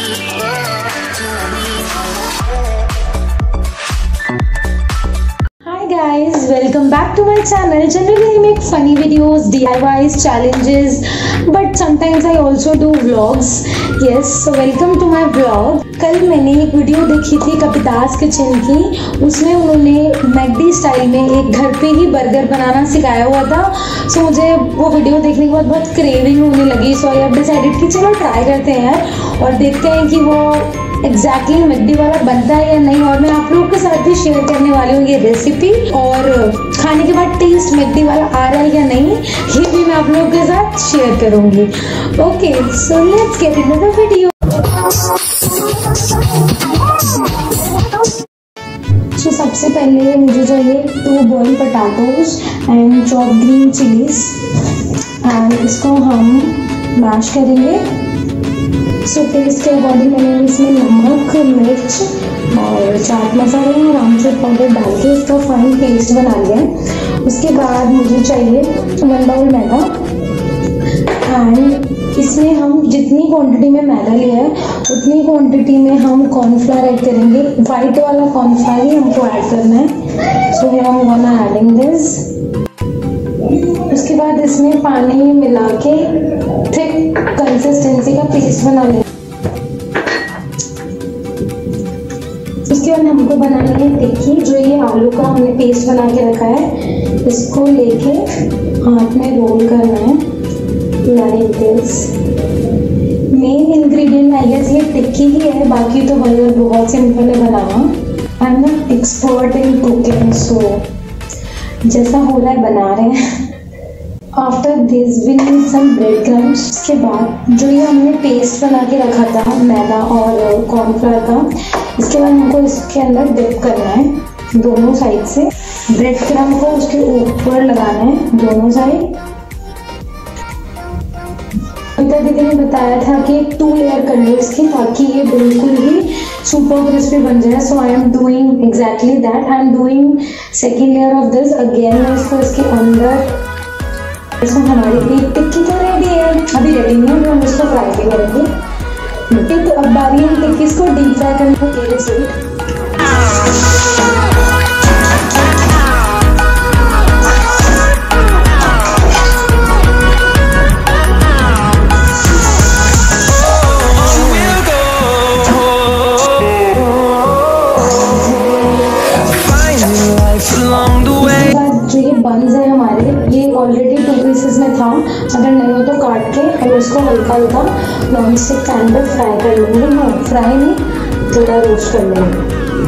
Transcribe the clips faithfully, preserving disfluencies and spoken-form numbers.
guys, welcome back to my channel. Generally I make funny videos, D I Ys, challenges, but sometimes I also do vlogs. Yes, so welcome to my vlog. कल मैंने एक video देखी थी कपिताज kitchen की, उसमें उन्होंने McD style में एक घर पे ही बर्गर बनाना सिखाया हुआ था. सो so, मुझे वो वीडियो देखने के बाद बहुत क्रेविंग होने लगी. सो आई हैव डिसाइडेड कि चलो ट्राई करते हैं यार और देखते हैं कि वो एग्जैक्टली exactly मैकडी वाला बनता है या नहीं. और मैं आप लोगों के साथ भी शेयर करने वाली हूँ ये रेसिपी, और खाने के बाद टेस्ट मैकडी वाला आ रहा है या नहीं ये भी मैं आप लोगों के साथ शेयर करूँगी. Okay, so let's get into the video. So सबसे पहले मुझे चाहिए two boiled potatoes and chop green chillies, and इसको हम मैश करेंगे. सो so, टेस्ट के अकॉर्डिंग मैंने इसमें नमक, मिर्च और चाट मसाला और आमचूर पाउडर डाल के इसका फाइन पेस्ट बना लिया है. उसके बाद मुझे चाहिए वन बाउल मैदा, एंड इसमें हम जितनी क्वांटिटी में मैदा लिया है उतनी क्वांटिटी में हम कॉर्नफ्लावर ऐड करेंगे. वाइट वाला कॉर्नफ्लावर ही हमको ऐड करना है. So here I am gonna adding this. उसके बाद इसमें पानी मिला के थिक कंसिस्टेंसी का पेस्ट बना लेंगे. उसके बाद हमको बनानी है टिक्की. जो ये आलू का हमने पेस्ट बना के रखा है इसको लेके हाथ में रोल करना है like this. Main ingredient I guess ये टिक्की ही है, बाकी तो बर्गर बहुत सिंपल है बनाना. I am not expert in cooking, so जैसा हो रहा है बना रहे हैं. After this we need some bread crumbs. उसके बाद जो ये हमने पेस्ट बना के रखा था मैदा और कॉर्नफ्लावर का, इसके बाद हमको इसके अंदर डिप करना है दोनों साइड से. ब्रेड क्रम को उसके ऊपर लगाना है दोनों साइड. अमिता दीदी ने बताया था कि टू लेयर कर लो इसकी ताकि ये बिल्कुल ही सुपर क्रिस्पी बन जाए. So I am doing exactly that. I am doing second layer of this again. मैं इसको इसके अंदर, इसमें हमारी एक टिक्की तो रेडी है, अभी रेडी नहीं है, हम इसको फ्राई भी करेंगे. ठीक, तो अब बारी है टिक्की इसको डीप फ्राई करने को. तेल से बंस है हमारे, ये ऑलरेडी टू पीसेस में था, अगर नहीं हो तो काट के हम इसको हल्का हल्का नॉन स्टिक पैन पर फ्राई कर लेंगे. नो फ्राई नहीं, थोड़ा रोस्ट कर लेंगे.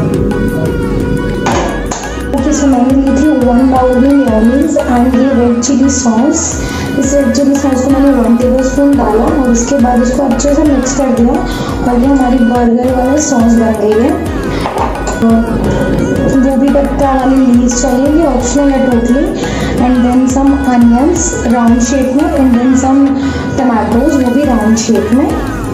ओके, सो मैंने ली थी वन बाउल में मेयोनीज एंड ये रेड चिली सॉस. इस रेड चिली सॉस को मैंने वन टेबल स्पून डाला और उसके बाद इसको अच्छे से मिक्स कर दिया और ये हमारी बर्गर वाली सॉस बन गई है. गोभी पत्ता वाली लीव्स चाहिए, ये ऑप्शनल है totally. And then some onions round shape में, एंड देन सम टमाटोज वो भी राउंड शेप में.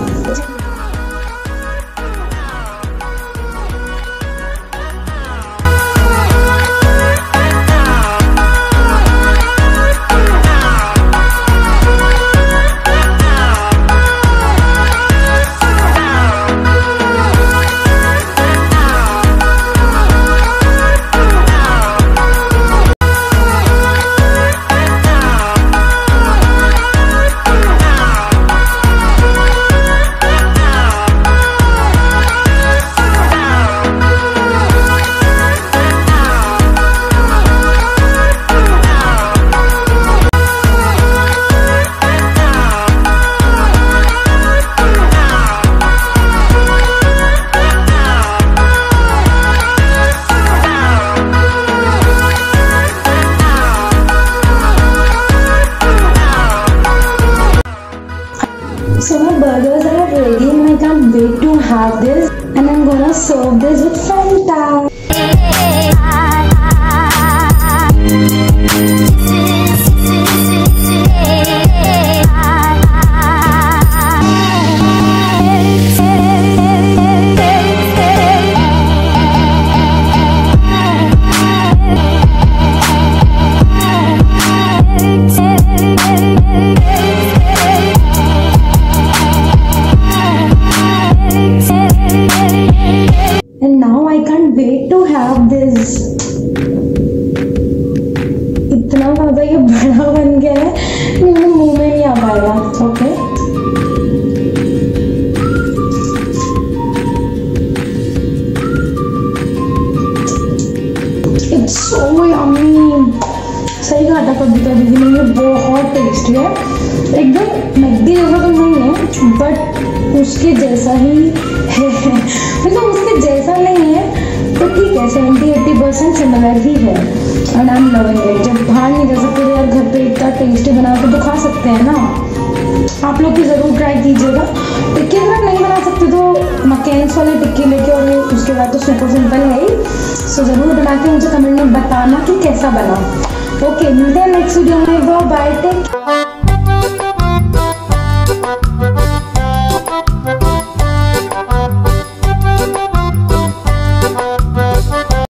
So my burgers are ready and I can't wait to have this, and I'm gonna serve this with Fanta. Wait to have this. इतना ज़्यादा ये बड़ा बन गया है कि मेरे मुंह में नहीं आ पाएगा। Okay it's so yummy. सही कहा था कविता दीदी ने, ये बहुत टेस्टी है। एकदम मैगी जैसा तो नहीं है बट उसके जैसा ही है मतलब उसके जैसा नहीं है तो ठीक है, सेवेंटी एट्टी परसेंट सिमिलर ही है। And I am loving it. जब बाहर नहीं जा सकते यार, घर पे इतना टेस्टी बना के तो खा सकते हैं ना। आप लोग भी ज़रूर ट्राई कीजिएगा। टिक्की अगर आप नहीं बना सकते तो मकैन्स वाले टिक्की लेके, और उसके बाद तो सुपर सिंपल है ही। सो ज़रूर बना के मुझे कमेंट में बताना कि कैसा बना। ओके मिलते हैं नेक्स्ट वीडियो में। Bye take.